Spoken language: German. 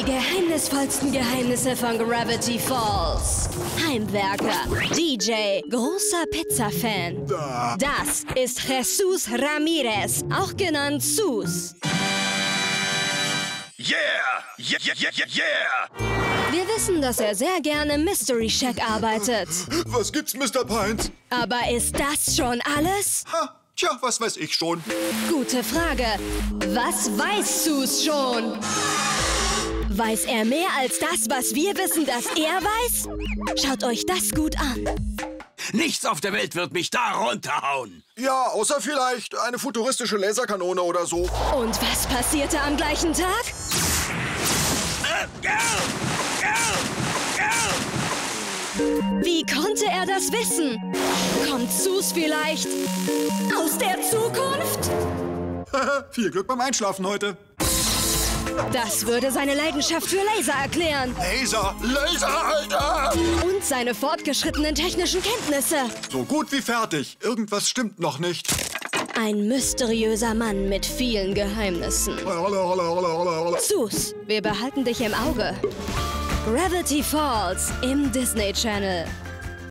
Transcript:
geheimnisvollsten Geheimnisse von Gravity Falls. Heimwerker, DJ, großer Pizza-Fan. Das ist Jesus Ramirez, auch genannt Sus. Yeah! Yeah, yeah, yeah, yeah! Wir wissen, dass er sehr gerne im Mystery Shack arbeitet. Was gibt's, Mr. Pines? Aber ist das schon alles? Ha, tja, was weiß ich schon. Gute Frage. Was weiß Sus schon? Weiß er mehr als das, was wir wissen, dass er weiß? Schaut euch das gut an. Nichts auf der Welt wird mich da runterhauen. Ja, außer vielleicht eine futuristische Laserkanone oder so. Und was passierte am gleichen Tag? Wie konnte er das wissen? Kommt Sus vielleicht aus der Zukunft? Viel Glück beim Einschlafen heute. Das würde seine Leidenschaft für Laser erklären. Laserhalter! Und seine fortgeschrittenen technischen Kenntnisse. So gut wie fertig. Irgendwas stimmt noch nicht. Ein mysteriöser Mann mit vielen Geheimnissen. Sus, wir behalten dich im Auge. Gravity Falls im Disney Channel.